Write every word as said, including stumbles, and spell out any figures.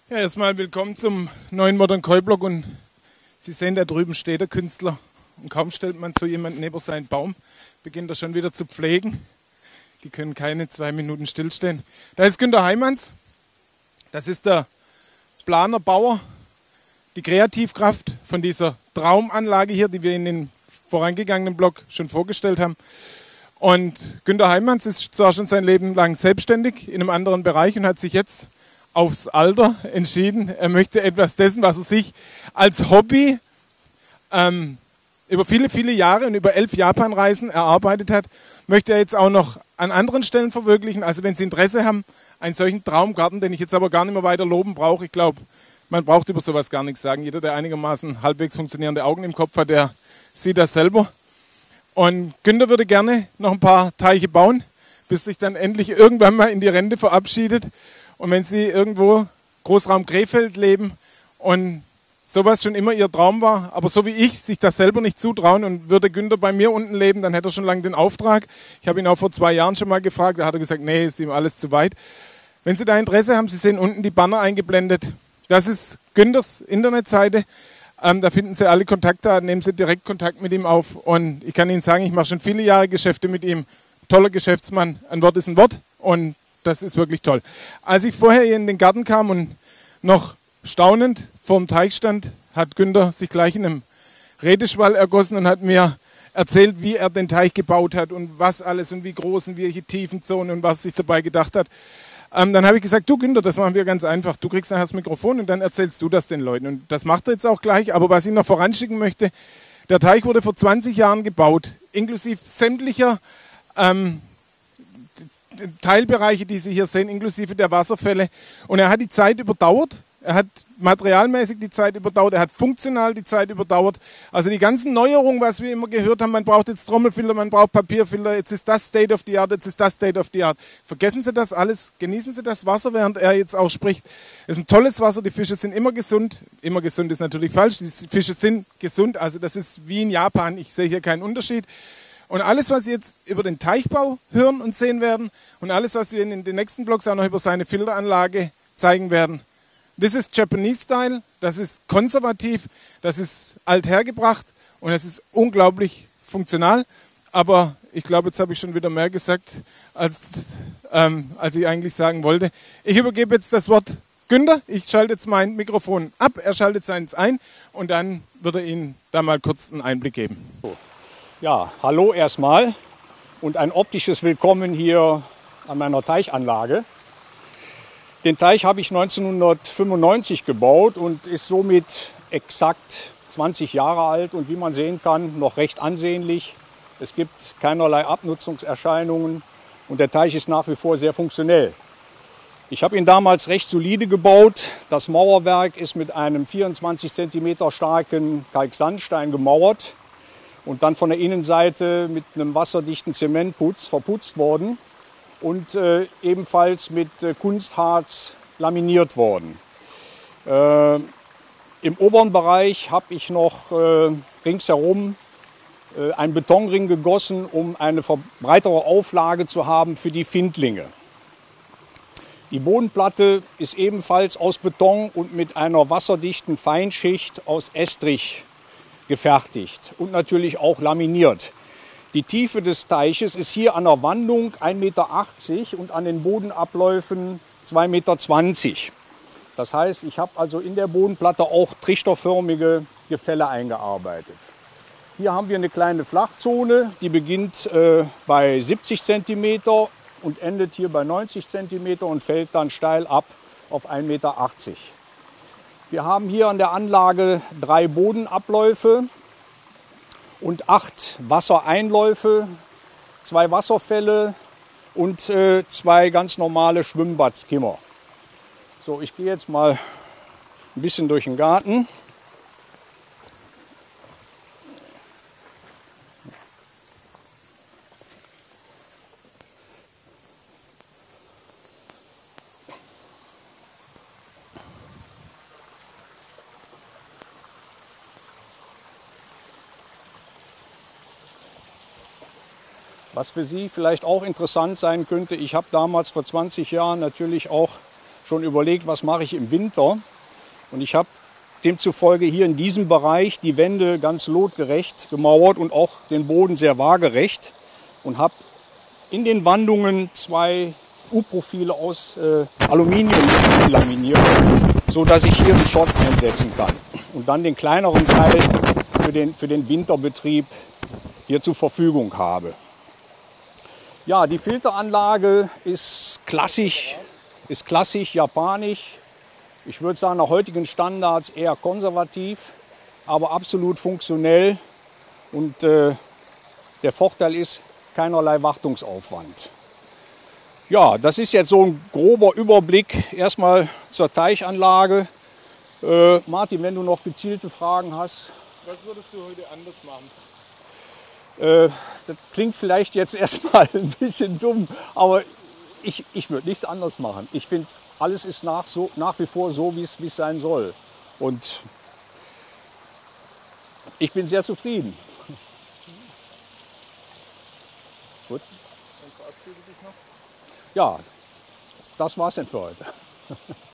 Ja, erstmal willkommen zum neuen Modern Koi Blog und Sie sehen, da drüben steht der Künstler und kaum stellt man so jemanden neben seinen Baum, beginnt er schon wieder zu pflegen. Die können keine zwei Minuten stillstehen. Da ist Günter Heimanns, das ist der Planer, Bauer, die Kreativkraft von dieser Traumanlage hier, die wir in den vorangegangenen Blog schon vorgestellt haben. Und Günter Heimanns ist zwar schon sein Leben lang selbstständig in einem anderen Bereich und hat sich jetzt aufs Alter entschieden. Er möchte etwas dessen, was er sich als Hobby ähm, über viele, viele Jahre und über elf Japanreisen erarbeitet hat, möchte er jetzt auch noch an anderen Stellen verwirklichen. Also wenn Sie Interesse haben, einen solchen Traumgarten, den ich jetzt aber gar nicht mehr weiter loben brauche, ich glaube, man braucht über sowas gar nichts sagen. Jeder, der einigermaßen halbwegs funktionierende Augen im Kopf hat, der sieht das selber. Und Günter würde gerne noch ein paar Teiche bauen, bis sich dann endlich irgendwann mal in die Rente verabschiedet. Und wenn Sie irgendwo Großraum Krefeld leben und sowas schon immer Ihr Traum war, aber so wie ich sich das selber nicht zutrauen und würde Günter bei mir unten leben, dann hätte er schon lange den Auftrag. Ich habe ihn auch vor zwei Jahren schon mal gefragt, da hat er gesagt, nee, ist ihm alles zu weit. Wenn Sie da Interesse haben, Sie sehen unten die Banner eingeblendet. Das ist Günters Internetseite. Ähm, da finden Sie alle Kontaktdaten, nehmen Sie direkt Kontakt mit ihm auf. Und ich kann Ihnen sagen, ich mache schon viele Jahre Geschäfte mit ihm. Toller Geschäftsmann, ein Wort ist ein Wort und das ist wirklich toll. Als ich vorher hier in den Garten kam und noch staunend vor dem Teich stand, hat Günter sich gleich in einem Redeschwall ergossen und hat mir erzählt, wie er den Teich gebaut hat und was alles und wie groß und welche Tiefenzonen und was sich dabei gedacht hat. Ähm, dann habe ich gesagt, du Günter, das machen wir ganz einfach. Du kriegst nachher das Mikrofon und dann erzählst du das den Leuten. Und das macht er jetzt auch gleich. Aber was ich noch voranschicken möchte, der Teich wurde vor zwanzig Jahren gebaut, inklusive sämtlicher ähm, Teilbereiche, die Sie hier sehen, inklusive der Wasserfälle. Und er hat die Zeit überdauert. Er hat materialmäßig die Zeit überdauert, er hat funktional die Zeit überdauert. Also die ganzen Neuerungen, was wir immer gehört haben, man braucht jetzt Trommelfilter, man braucht Papierfilter, jetzt ist das State of the Art, jetzt ist das State of the Art. Vergessen Sie das alles, genießen Sie das Wasser, während er jetzt auch spricht. Es ist ein tolles Wasser, die Fische sind immer gesund. Immer gesund ist natürlich falsch, die Fische sind gesund, also das ist wie in Japan, ich sehe hier keinen Unterschied. Und alles, was Sie jetzt über den Teichbau hören und sehen werden und alles, was wir in den nächsten Blogs auch noch über seine Filteranlage zeigen werden, das ist Japanese Style, das ist konservativ, das ist althergebracht und es ist unglaublich funktional. Aber ich glaube, jetzt habe ich schon wieder mehr gesagt, als, ähm, als ich eigentlich sagen wollte. Ich übergebe jetzt das Wort Günter. Ich schalte jetzt mein Mikrofon ab, er schaltet seins ein und dann wird er Ihnen da mal kurz einen Einblick geben. Ja, hallo erstmal und ein optisches Willkommen hier an meiner Teichanlage. Den Teich habe ich neunzehnhundertfünfundneunzig gebaut und ist somit exakt zwanzig Jahre alt und wie man sehen kann, noch recht ansehnlich. Es gibt keinerlei Abnutzungserscheinungen und der Teich ist nach wie vor sehr funktionell. Ich habe ihn damals recht solide gebaut. Das Mauerwerk ist mit einem vierundzwanzig Zentimeter starken Kalksandstein gemauert und dann von der Innenseite mit einem wasserdichten Zementputz verputzt worden und äh, ebenfalls mit äh, Kunstharz laminiert worden. Äh, Im oberen Bereich habe ich noch äh, ringsherum äh, einen Betonring gegossen, um eine breitere Auflage zu haben für die Findlinge. Die Bodenplatte ist ebenfalls aus Beton und mit einer wasserdichten Feinschicht aus Estrich gefertigt und natürlich auch laminiert. Die Tiefe des Teiches ist hier an der Wandung ein Meter achtzig und an den Bodenabläufen zwei Meter zwanzig. Das heißt, ich habe also in der Bodenplatte auch trichterförmige Gefälle eingearbeitet. Hier haben wir eine kleine Flachzone, die beginnt äh, bei siebzig Zentimeter und endet hier bei neunzig Zentimeter und fällt dann steil ab auf ein Meter achtzig. Wir haben hier an der Anlage drei Bodenabläufe und acht Wassereinläufe, zwei Wasserfälle und äh, zwei ganz normale Schwimmbadskimmer. So, ich gehe jetzt mal ein bisschen durch den Garten. Was für Sie vielleicht auch interessant sein könnte, ich habe damals vor zwanzig Jahren natürlich auch schon überlegt, was mache ich im Winter. Und ich habe demzufolge hier in diesem Bereich die Wände ganz lotgerecht gemauert und auch den Boden sehr waagerecht und habe in den Wandungen zwei U-Profile aus äh, Aluminium laminiert, sodass ich hier einen Schott einsetzen kann und dann den kleineren Teil für den, für den Winterbetrieb hier zur Verfügung habe. Ja, die Filteranlage ist klassisch, ist klassisch japanisch. Ich würde sagen, nach heutigen Standards eher konservativ, aber absolut funktionell. Und äh, der Vorteil ist keinerlei Wartungsaufwand. Ja, das ist jetzt so ein grober Überblick erstmal zur Teichanlage. Äh, Martin, wenn du noch gezielte Fragen hast. Was würdest du heute anders machen? Äh, das klingt vielleicht jetzt erstmal ein bisschen dumm, aber ich, ich würde nichts anderes machen. Ich finde, alles ist nach, so, nach wie vor so, wie es sein soll. Und ich bin sehr zufrieden. Gut. Dann verabschiede dich noch. Ja, das war's denn für heute.